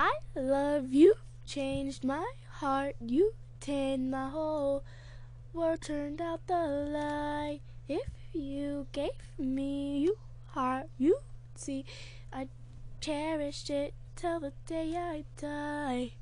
I love you, changed my heart, you tanned my whole world, turned out the light. If you gave me your heart, you'd see I cherished it till the day I die.